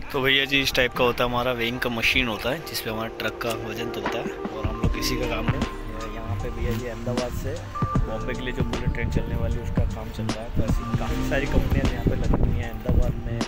तो भैया जी इस टाइप का होता है हमारा वेइंग का मशीन होता है जिसपे हमारा ट्रक का वजन तुलता है और हम लोग इसी का काम है। यहाँ पे भैया जी अहमदाबाद से बॉम्बे के लिए जो बुलेट ट्रेन चलने वाली है उसका काम चल रहा है। तो ऐसी काफ़ी सारी कंपनियाँ यहाँ पे लगी हुई हैं अहमदाबाद में।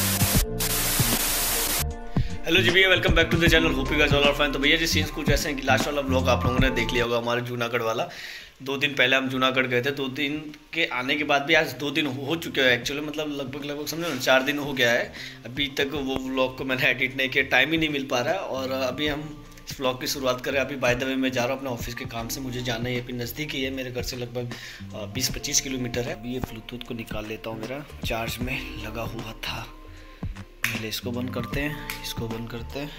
हेलो जी भैया, welcome back to the channel, hope you guys all are fine. तो भैया जी सीन्स कुछ ऐसे हैं कि लास्ट वाला ब्लॉग आप लोगों ने देख लिया होगा हमारे जूनागढ़ वाला। 2 दिन पहले हम जूनागढ़ गए थे। 2 दिन के आने के बाद भी आज 2 दिन हो चुके हैं एक्चुअली, मतलब लगभग समझो ना 4 दिन हो गया है। अभी तक वो व्लॉग को मैंने एडिट नहीं किया, टाइम ही नहीं मिल पा रहा है। और अभी हम इस व्लॉग की शुरुआत करें। अभी बाय द वे मैं जा रहा हूँ अपने ऑफिस के काम से, मुझे जाना है, अभी नज़दीक ही है, मेरे घर से लगभग 20-25 किलोमीटर है। अभी ये ब्लूटूथ को निकाल लेता हूँ, मेरा चार्ज में लगा हुआ था। पहले इसको बंद करते हैं, इसको बंद करते हैं,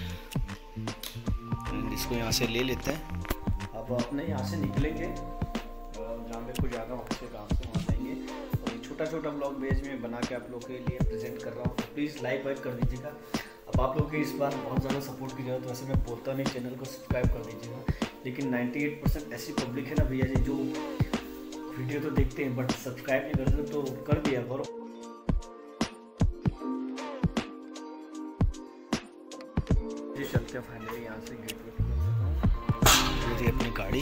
इसको यहाँ से ले लेते हैं। अब अपने यहाँ से निकलेंगे, जहाँ पे कुछ जाना वहाँ से काम से वहाँ जाएंगे। और ये छोटा छोटा ब्लॉग बेस में बना के आप लोग के लिए प्रेजेंट कर रहा हूँ। प्लीज़ लाइक वाइक कर दीजिएगा। अब आप लोग की इस बार बहुत ज़्यादा सपोर्ट की जरूरत है। वैसे मैं बोलता नहीं, चैनल को सब्सक्राइब कर दीजिएगा, लेकिन 98% ऐसी पब्लिक है ना भैया जी जो वीडियो तो देखते हैं बट सब्सक्राइब नहीं करते, तो कर दिया करो। चलते हैं फाइनली यहाँ से गेट पे अपनी गाड़ी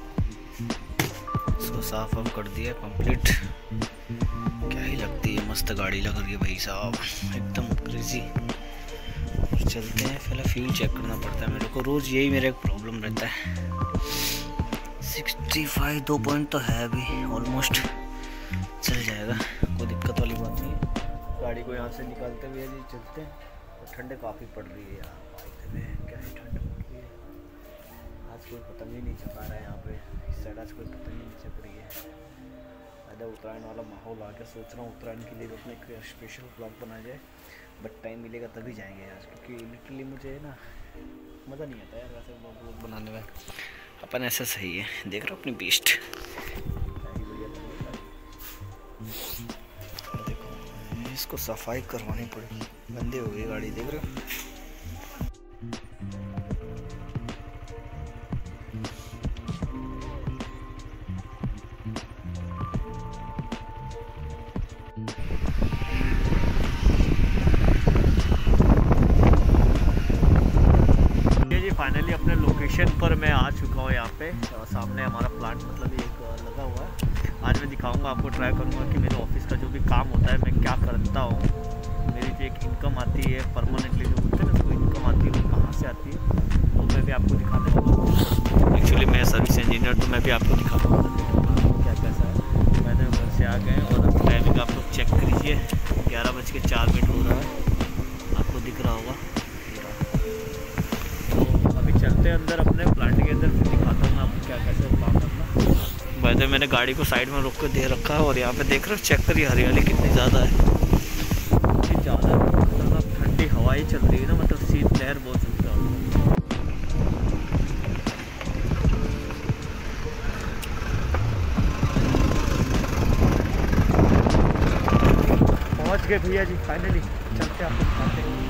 इसको साफ ऑफ कर दिया कंप्लीट। क्या ही लगती है, मस्त गाड़ी लग रही है भाई साहब, एकदम क्रेजी। चलते हैं, पहले फ्यूल चेक करना पड़ता है मेरे को, रोज़ यही मेरा एक प्रॉब्लम रहता है। 65 2 पॉइंट तो है अभी, ऑलमोस्ट चल जाएगा, कोई दिक्कत वाली बात नहीं है। गाड़ी को यहाँ से निकालते हुए जी चलते हैं। और ठंड काफ़ी पड़ रही है यार, क्या ही ठंड पड़ रही है। आज कोई पतंग ही नहीं चला रहा है यहाँ पे, इस साइड आज कोई पतंग ही नहीं चल रही है। ज़्यादा उत्तरायण वाला माहौल आ गया। सोच रहा हूँ उत्तरायण के लिए अपने एक स्पेशल ब्लॉग बनाया जाए, बट टाइम मिलेगा तभी जाएंगे यार, क्योंकि लिटरली मुझे ना मज़ा नहीं आता यार वैसे ब्लॉग बनाने में। अपन ऐसा सही है, देख रहे हो अपनी बेस्ट देखो, इसको सफाई करवानी पड़ेगी, गंदे हो गई गाड़ी, देख रहे हो। फाइनली अपने लोकेशन पर मैं आ चुका हूँ। यहाँ पे सामने हमारा प्लांट मतलब एक लगा हुआ है। आज मैं दिखाऊंगा आपको, ट्राई करूंगा कि मेरे ऑफिस का जो भी काम होता है मैं क्या करता हूँ। मेरी जो एक इनकम आती है परमानेंटली, जो बोलते हैं ना उसको इनकम आती है, वो कहाँ से आती है वो मैं भी आपको दिखा दूँगा। एक्चुअली मैं सर्विस इंजीनियर, तो मैं भी आपको दिखा दूँगा क्या कैसा है। मैंने घर से आ गए और अब टाइमिंग आप लोग चेक करिए, 11:04 हो रहा है, आपको दिख रहा होगा। चलते हैं अंदर अपने प्लांट के अंदर, फिर दिखाता हूँ मैं आपको क्या कैसे काम करना। वैसे मैंने गाड़ी को साइड में रोक कर दे रखा है और यहाँ पे देख रहे हो, चेक करिए हरियाली कितनी ज़्यादा है, कितनी ज़्यादा मतलब ठंडी हवा ही चल रही है ना, मतलब शीत लहर बहुत ज़्यादा। पहुँच गए भैया जी फाइनली, चलते आपको दिखाते हैं।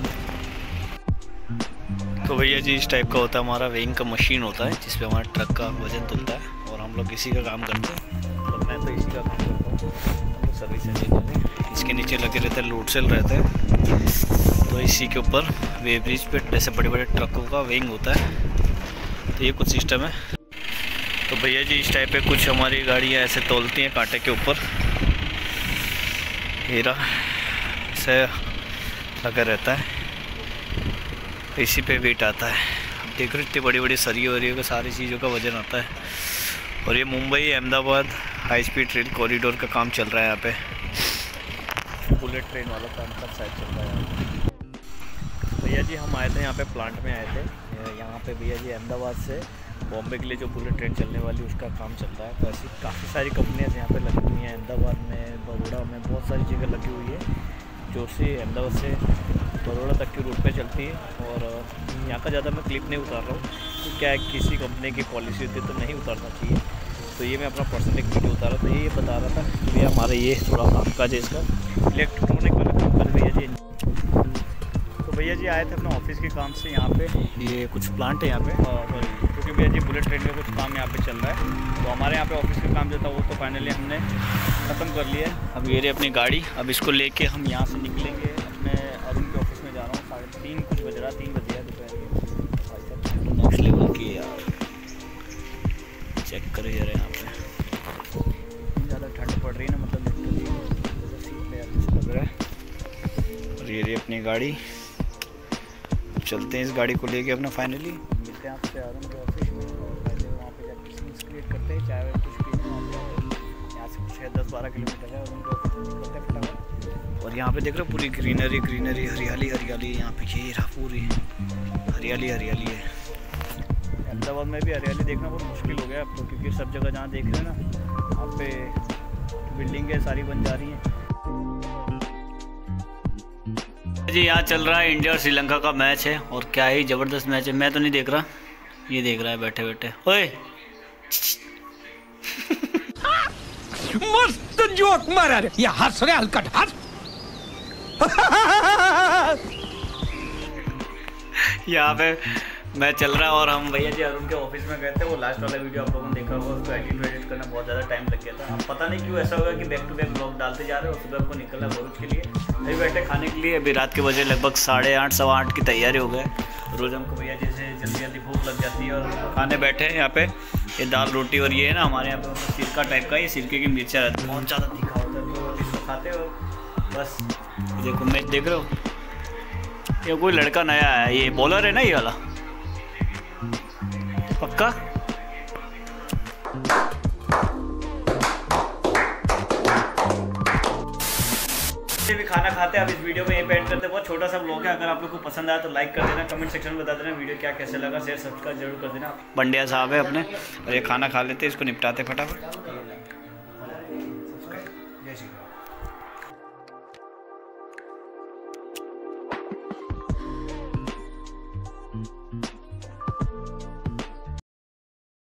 तो भैया जी इस टाइप का होता है हमारा वेइंग का मशीन होता है जिसपे हमारा ट्रक का वजन तुलता है और हम लोग इसी का काम करते हैं। मतलब मैं तो इसी का काम करता हूँ, हम लोग सर्विस इंजीनियर में। इसके नीचे लगे रहते हैं लोड सेल रहते हैं, तो इसी के ऊपर वे ब्रिज पे ऐसे बड़े बड़े ट्रकों का वेइंग होता है। तो ये कुछ सिस्टम है। तो भैया जी इस टाइप पे कुछ हमारी गाड़ियाँ ऐसे तोलती हैं कांटे के ऊपर, हीरा ऐसे लगा रहता है, इसी पे वेट आता है। देख रहे इतनी बड़ी बड़ी सरिये वरियों का सारी चीज़ों का वजन आता है। और ये Mumbai Ahmedabad high speed rail corridor का काम चल रहा है यहाँ पे, बुलेट ट्रेन वाला काम का साइड चल रहा है। भैया जी हम आए थे यहाँ पे, प्लांट में आए थे। यहाँ पे भैया जी अहमदाबाद से बॉम्बे के लिए जो बुलेट ट्रेन चलने वाली उसका काम चल रहा है। तो ऐसी काफ़ी सारी कंपनियाँ यहाँ पे लगी हुई हैं, अहमदाबाद में, बड़ौदा में, बहुत सारी जगह लगी हुई है जो से अहमदाबाद से बड़ौदा तक की रूट पे चलती है। और यहाँ का ज़्यादा मैं क्लिप नहीं उतार रहा हूँ, तो क्या है किसी कंपनी की पॉलिसी होती है तो नहीं उतारना चाहिए, तो ये मैं अपना पर्सनल एक वीडियो उतारा। तो ये बता रहा था कि भैया हमारा ये थोड़ा काम काज है इसका, इलेक्ट्रॉनिक वाला काम कर भैया जी। तो भैया जी आए थे अपने ऑफिस के काम से यहाँ पे, ये कुछ प्लांट है यहाँ पे, क्योंकि भैया जी बुलेट ट्रेन का कुछ काम यहाँ पे चल रहा है। तो हमारे यहाँ पे ऑफिस का काम जो था वो तो फाइनली हमने ख़त्म कर लिया है। अब ये रही अपनी गाड़ी, अब इसको लेके हम यहाँ से निकलेंगे, अपने अरुण के ऑफिस में जा 3 कुछ बज रहा, 3 बज गया दोपहर के। नेक्स्ट लेवल की यार, चेक करो यार यहाँ पे ज़्यादा ठंड पड़ रही है ना, मतलब लिटरली सीट पे अच्छा लग रहा है। और ये अपनी गाड़ी, चलते हैं इस गाड़ी को लेके अपना। फाइनली मिलते हैं आपसे आराम के ऑफिस में, और पहले वहाँ पे जाकर सीन्स क्रिएट करते हैं, चाय कुछ पीते हैं। यहाँ से कुछ है 10-12 किलोमीटर है, और उनके ऑफिस में निकलते हैं फटाफट। और यहाँ पे देख रहे हो पूरी ग्रीनरी ग्रीनरी, हरियाली हरियाली यहाँ पे, ये रहा पूरी हरियाली हरियाली है। अहमदाबाद में भी हरियाली देखना बहुत मुश्किल हो गया अब तो, क्योंकि सब जगह जहाँ देख रहे हैं ना वहाँ पे बिल्डिंगें सारी बन जा रही हैं। जी यहाँ चल रहा है इंडिया और श्रीलंका का मैच है, और क्या ही ज़बरदस्त मैच है। मैं तो नहीं देख रहा, ये देख रहा है बैठे बैठे। ओए मस्त जोक मारा रे, ये हंस रहे हलकट हंस। यहाँ पे मैच चल रहा है, और हम भैया जी अरुण के ऑफिस में गए थे। वो लास्ट वाला वीडियो आप लोगों ने देखा होगा, उसको एडिट करना बहुत ज़्यादा टाइम लग गया था। अब पता नहीं क्यों ऐसा होगा कि बैक टू बैक ब्लॉग डालते जा रहे हो। सुबह को निकलना भरूच के लिए, अभी बैठे खाने के लिए। अभी रात के बजे लगभग 8:30 सवा 8 की तैयारी हो गए। रोज़ हमको भैया जैसे जल्दी जल्दी भूख लग जाती है, और खाने बैठे हैं यहाँ पे। ये दाल रोटी, और ये है ना हमारे यहाँ पे सिरका टाइप का, ये सिरके की मिर्चा रहती है, बहुत ज़्यादा तीखा होता है, तो इसको खाते हो बस। देखो मैच देख रहे हो, ये कोई लड़का नया है, ये बॉलर है ना ये वाला, पक्का। भी खाना खाते हैं, अब इस वीडियो में ये पेंट करते हैं। बहुत छोटा सा ब्लॉग है, अगर आप लोग को पसंद आया तो लाइक कर देना, कमेंट सेक्शन में बता देना वीडियो क्या कैसे लगा, शेयर सब्सक्राइब जरूर कर देना। बंडिया साहब है अपने, और ये खाना खा लेते हैं, इसको निपटाते फटाफट।